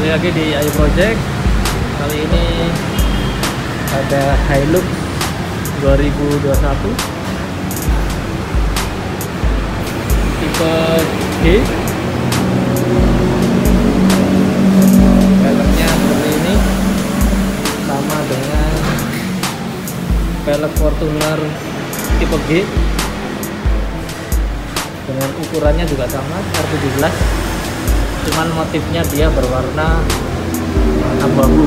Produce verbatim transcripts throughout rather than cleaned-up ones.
Kembali lagi di Ayu Project. Kali ini ada Hilux dua ribu dua puluh satu tipe G. Velgnya seperti ini, sama dengan velg Fortuner tipe G, dengan ukurannya juga sama R tujuh belas, cuman motifnya dia berwarna abu-abu.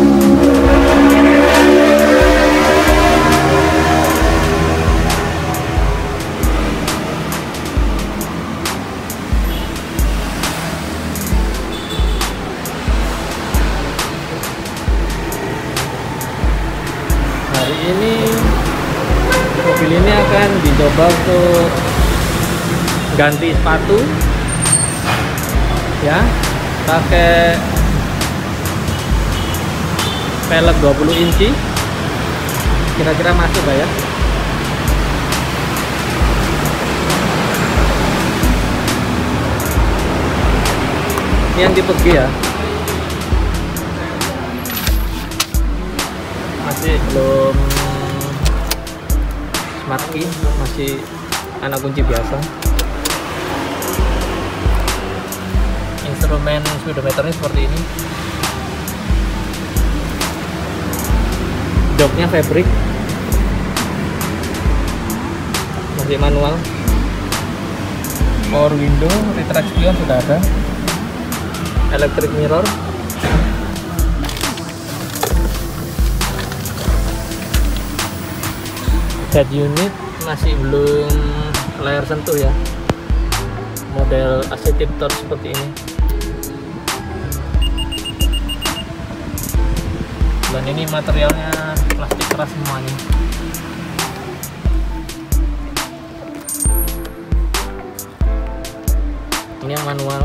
Hari ini mobil ini akan dicoba untuk ganti sepatu ya, pakai velg dua puluh inci. Kira-kira masuk gak ya? Ini yang tipe G ya, masih belum smart key, masih anak kunci biasa. Instrumen speedometernya seperti ini. Joknya fabric, masih manual. Power window, retraction sudah ada. Electric mirror. Head unit masih belum layar sentuh ya. Model A C tip top seperti ini. Dan ini materialnya plastik keras semuanya. Ini yang manual.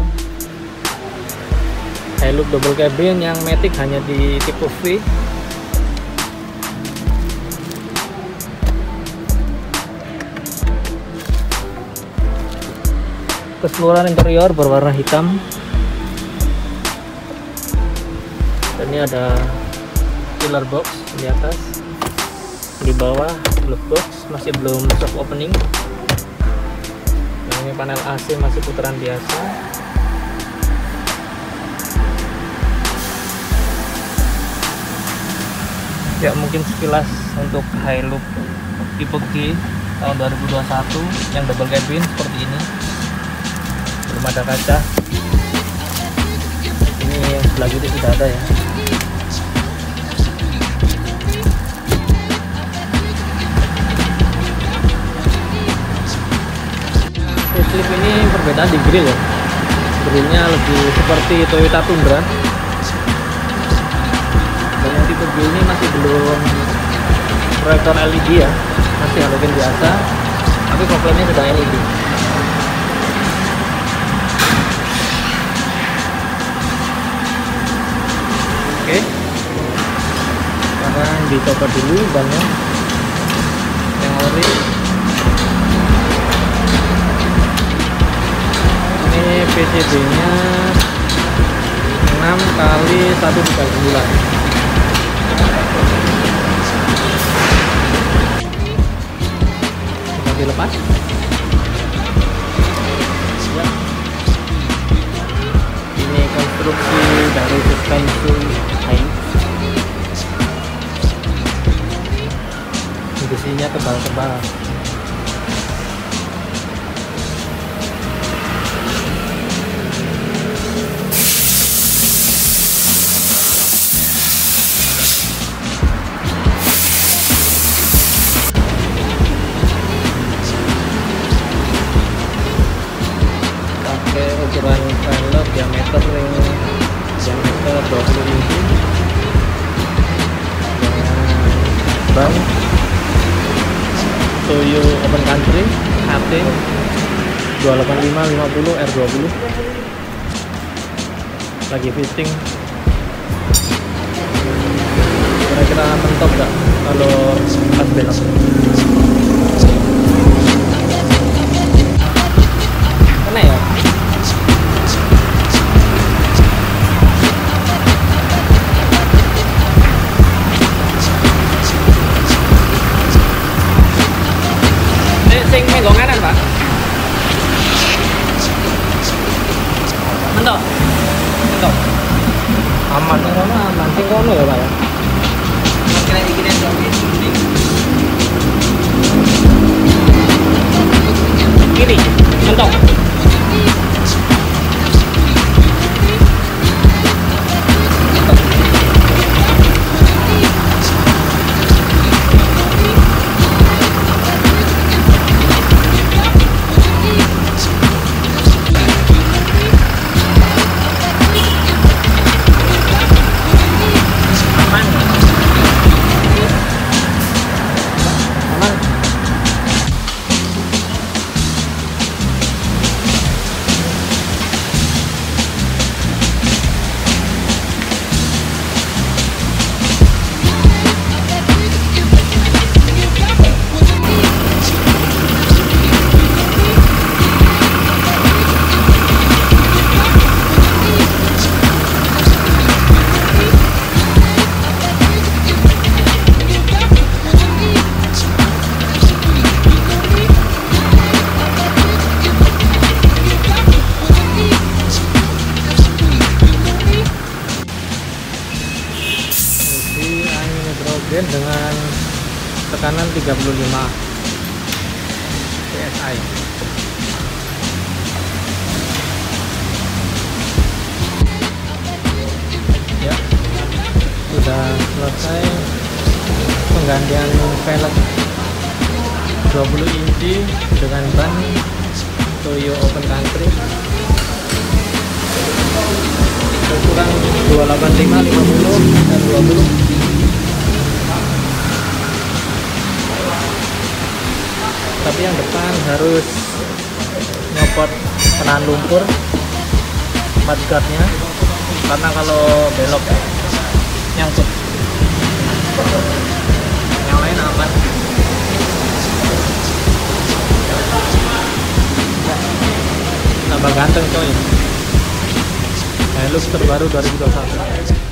Hilux double cabin yang matic hanya di tipe V. Keseluruhan interior berwarna hitam. Dan ini ada pillar box di atas, di bawah glove box masih belum soft opening. Nah, ini panel A C masih putaran biasa. Ya, mungkin sekilas untuk Hilux tipe G tahun dua ribu dua puluh satu yang double cabin seperti ini. Belum ada kaca. Ini yang sebelah kiri sudah ada ya. Facelift ini perbedaan di grill ya. Grillnya lebih seperti Toyota Tundra. Dan yang tipe G ini masih belum proyektor L E D ya, masih halogen biasa, tapi koplernya sudah L E D. Oke, sekarang dicoba dulu bannya yang ori. Ini P C B nya enam kali satu tiga bulan. Kita dilepas ya. Ini konstruksi dari suspensi Hilux. Besinya tebal-tebal. Ukuran velg diameter ring diameter dua puluh inci dengan ban Toyo Open Country H T dua delapan lima lima puluh R dua puluh. Lagi fitting. Kira-kira mentok nggak kalau pas belok? Kena ya? aman. Corona aman, sing kono ya Pak ya. Kira iki nek Kiri, mentok. Dengan tekanan tiga puluh lima P S I. Ya, sudah selesai penggantian velg dua puluh inci dengan ban Toyo Open Country ukuran dua delapan lima, lima puluh dan dua puluh. Tapi yang depan harus nyopot penahan lumpur mudguardnya, karena kalau belok nyangkut. Yang lain aman. Tambah ganteng coy. Hilux terbaru dua ribu dua puluh satu.